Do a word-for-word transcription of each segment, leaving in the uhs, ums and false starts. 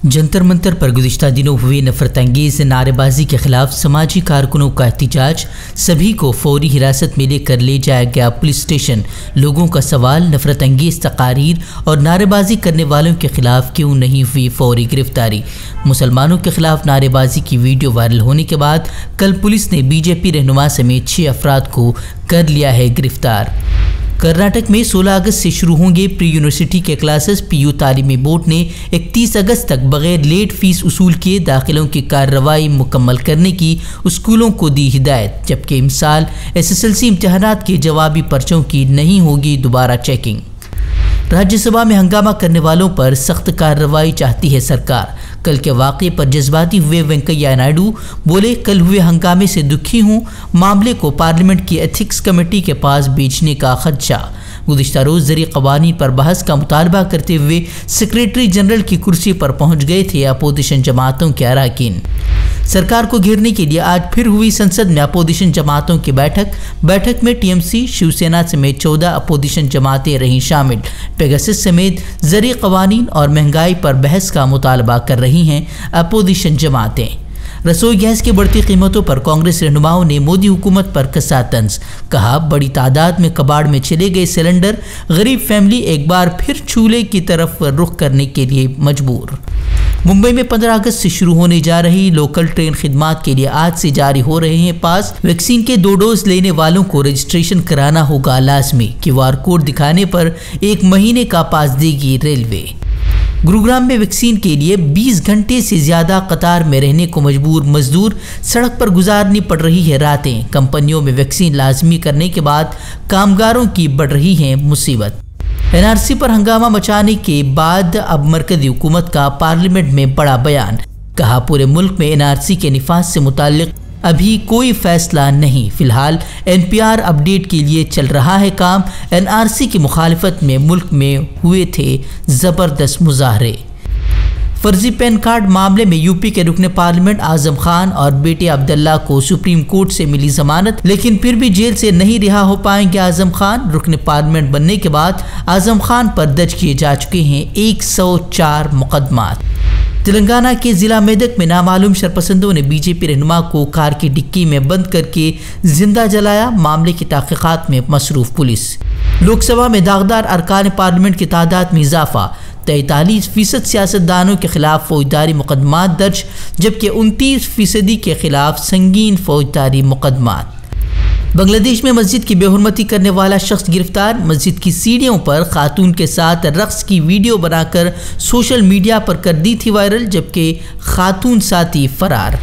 जंतर मंतर पर गुज़िश्ता दिनों हुए नफरत अंगेज़ नारेबाजी के खिलाफ समाजी कारकुनों का एहतजाज। सभी को फौरी हिरासत में लेकर ले जाया गया पुलिस स्टेशन। लोगों का सवाल, नफरत अंगेज़ तकारीर और नारेबाजी करने वालों के खिलाफ क्यों नहीं हुई फौरी गिरफ्तारी। मुसलमानों के खिलाफ नारेबाजी की वीडियो वायरल होने के बाद कल पुलिस ने बीजेपी रहनुमा समेत छः अफराद को कर लिया है गिरफ्तार। कर्नाटक में सोलह अगस्त से शुरू होंगे प्री यूनिवर्सिटी के क्लासेस। पीयू तालीमी बोर्ड ने इकतीस अगस्त तक बगैर लेट फीस उसूल किए दाखिलों की कार्रवाई मुकम्मल करने की स्कूलों को दी हिदायत, जबकि इमसाल एस एस एल सी इम्तहानात के जवाबी पर्चों की नहीं होगी दोबारा चेकिंग। राज्यसभा में हंगामा करने वालों पर सख्त कार्रवाई चाहती है सरकार। कल के वाक़े पर जज्बाती हुए वेंकैया नायडू बोले, कल हुए हंगामे से दुखी हूँ, मामले को पार्लियामेंट की एथिक्स कमेटी के पास भेजने का खदशा। गुज़िश्ता रोज़ ज़री क़वानीन पर बहस का मुतालबा करते हुए सेक्रेटरी जनरल की कुर्सी पर पहुँच गए थे अपोजिशन जमातों के अरकान। सरकार को घेरने के लिए आज फिर हुई संसद में अपोजिशन जमातों की बैठक। बैठक में टी एम सी, शिवसेना समेत चौदह अपोजिशन जमातें रहीं शामिल। पेगासस समेत ज़री क़वानीन और महंगाई पर बहस का मुतालबा कर रही हैं अपोजिशन जमातें। रसोई गैस की बढ़ती कीमतों पर कांग्रेस रहनुमाओं ने मोदी हुकूमत पर कसा तंज। कहा, बड़ी तादाद में कबाड़ में चले गए सिलेंडर, गरीब फैमिली एक बार फिर चूल्हे की तरफ रुख करने के लिए मजबूर। मुंबई में पंद्रह अगस्त से शुरू होने जा रही लोकल ट्रेन खिदमात के लिए आज से जारी हो रहे हैं पास। वैक्सीन के दो डोज लेने वालों को रजिस्ट्रेशन कराना होगा लाजमी। क्यू आर कोड दिखाने पर एक महीने का पास देगी रेलवे। गुरुग्राम में वैक्सीन के लिए बीस घंटे से ज़्यादा कतार में रहने को मजबूर मजदूर, सड़क पर गुजारनी पड़ रही है रातें। कंपनियों में वैक्सीन लाजमी करने के बाद कामगारों की बढ़ रही है मुसीबत। एन आर सी पर हंगामा मचाने के बाद अब मरकज़ी हुकूमत का पार्लियामेंट में बड़ा बयान। कहा, पूरे मुल्क में एन आर सी के निफाज से मुताल्लिक अभी कोई फैसला नहीं, फिलहाल एन पी आर अपडेट के लिए चल रहा है काम। एन आर सी की मुखालिफत में मुल्क में हुए थे ज़बरदस्त मुजाहरे। फर्जी पैन कार्ड मामले में यूपी के रुकने पार्लियामेंट आजम खान और बेटे अब्दुल्ला को सुप्रीम कोर्ट से मिली जमानत, लेकिन फिर भी जेल से नहीं रिहा हो पाएंगे आजम खान। रुकने पार्लियामेंट बनने के बाद आजम खान पर दर्ज किए जा चुके हैं एक सौ चार मुकदमात। तेलंगाना के जिला मेदक में नामालूम शरपसंदों ने बीजेपी रहनुमा को कार की डिक्की में बंद करके जिंदा जलाया। मामले की तहकीकात में मसरूफ पुलिस। लोकसभा में दागदार अरकान पार्लियामेंट की तादाद में इजाफा। तैंतालीस फीसद सियासतदानों के खिलाफ फौजदारी मुकदमात दर्ज, जबकि उनतीस फीसदी के खिलाफ संगीन फौजदारी मुकदमात। बांग्लादेश में मस्जिद की बेहुरमती करने वाला शख्स गिरफ्तार। मस्जिद की सीढ़ियों पर खातून के साथ रक्स की वीडियो बनाकर सोशल मीडिया पर कर दी थी वायरल, जबकि खातून साथी फरार।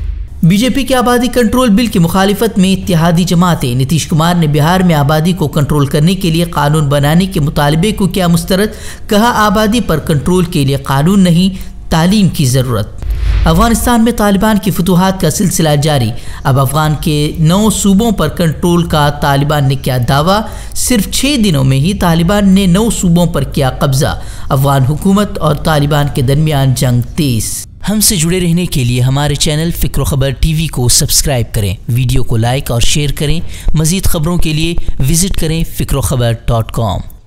बीजेपी के आबादी कंट्रोल बिल की मुखालिफत में इत्तेहादी जमातें। नीतीश कुमार ने बिहार में आबादी को कंट्रोल करने के लिए कानून बनाने के मुतालबे को किया मुस्तरद। कहा, आबादी पर कंट्रोल के लिए कानून नहीं, तालीम की ज़रूरत। अफगानिस्तान में तालिबान की फतूहात का सिलसिला जारी। अब अफगान के नौ सूबों पर कंट्रोल का तालिबान ने किया दावा। सिर्फ छः दिनों में ही तालिबान ने नौ सूबों पर किया कब्जा। अफगान हुकूमत और तालिबान के दरमियान जंग तेज। हमसे जुड़े रहने के लिए हमारे चैनल फ़िक्र ख़बर टीवी को सब्सक्राइब करें, वीडियो को लाइक और शेयर करें। मज़ीद ख़बरों के लिए विज़िट करें फ़िक्र ख़बर डॉट कॉम।